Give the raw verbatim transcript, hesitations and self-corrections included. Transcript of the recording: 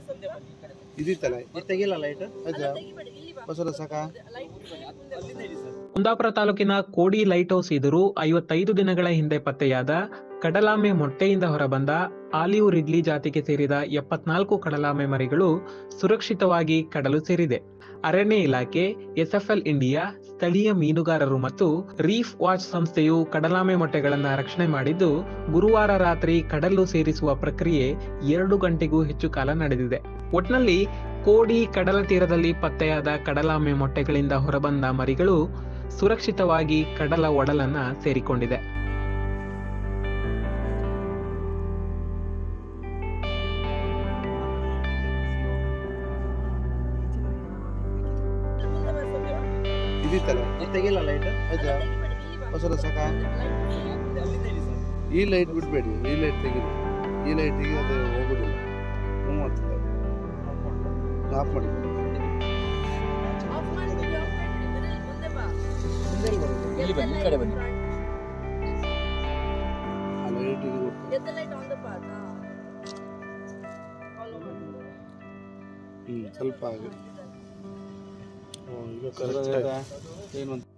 ಇದಿತ್ತಲ್ಲ ತೆಗಿಲ್ಲ light ಹೊಸದ ಸಾಕ. ಕುಂದಾಪುರ ತಾಲೂಕಿನ ಕೋಡಿ ಲೈಟ್ ಹೌಸ್ ಎದುರು ಐವತ್ತೈದು ದಿನಗಳ ಹಿಂದೆ ಪತ್ತೆಯಾದ ಕಡಲಾಮೆ ಮೊಟ್ಟೆಯಿಂದ ಹೊರಬಂದ ಆಲಿವ್ ರಿಡ್ಲಿ ಜಾತಿಗೆ ಸೇರಿದ ಎಪ್ಪತ್ನಾಲ್ಕು ಕಡಲಾಮೆ ಮರಿಗಳು ಸುರಕ್ಷಿತವಾಗಿ ಕಡಲು ಸೇರಿದೆ. ಅರಣ್ಯ ಇಲಾಖೆ, ಎಸ್ಎಫ್ಎಲ್ ಇಂಡಿಯಾ, ಸ್ಥಳೀಯ ಮೀನುಗಾರರು ಮತ್ತು ರೀಫ್ ವಾಚ್ ಸಂಸ್ಥೆಯು ಕಡಲಾಮೆ ಮೊಟ್ಟೆಗಳನ್ನು ರಕ್ಷಣೆ ಮಾಡಿದ್ದು, ಗುರುವಾರ ರಾತ್ರಿ ಕಡಲು ಸೇರಿಸುವ ಪ್ರಕ್ರಿಯೆ ಎರಡು ಗಂಟೆಗೂ ಹೆಚ್ಚು ಕಾಲ ನಡೆದಿದೆ. ಒಟ್ನಲ್ಲಿ ಕೋಡಿ ಕಡಲ ತೀರದಲ್ಲಿ ಪತ್ತೆಯಾದ ಕಡಲಾಮೆ ಮೊಟ್ಟೆಗಳಿಂದ ಹೊರಬಂದ ಮರಿಗಳು ಸುರಕ್ಷಿತವಾಗಿ ಕಡಲ ಒಡಲನ್ನ ಸೇರಿಕೊಂಡಿದೆ. ಇದಿತ್ತಲ್ಲ ತೆಗಿಲ್ಲ ಲೈಟ್ ಹೊಸದ ಸಾಕ. ಈ ಲೈಟ್ ಬಿಡಬೇಡಿ, ಈ ಲೈಟ್ ತೆಗಿರಿ. ಈ ಲೈಟಿಗೆ ಅದು ಹೋಗೋದಿಲ್ಲ, ಮೂವ್ ಆಗ್ತದೆ. ಆಫ್ ಮಾಡಿ ಇಲ್ಲಿ ಬನ್ನಿ, ಈ ಕಡೆ ಬನ್ನಿ. ಆ ಲೈಟ್ ಇದು ಹ್ಞೂ ಸ್ವಲ್ಪ ಆಗಿ ಈಗ ಕರೆಕ್ಟ್ ಏನು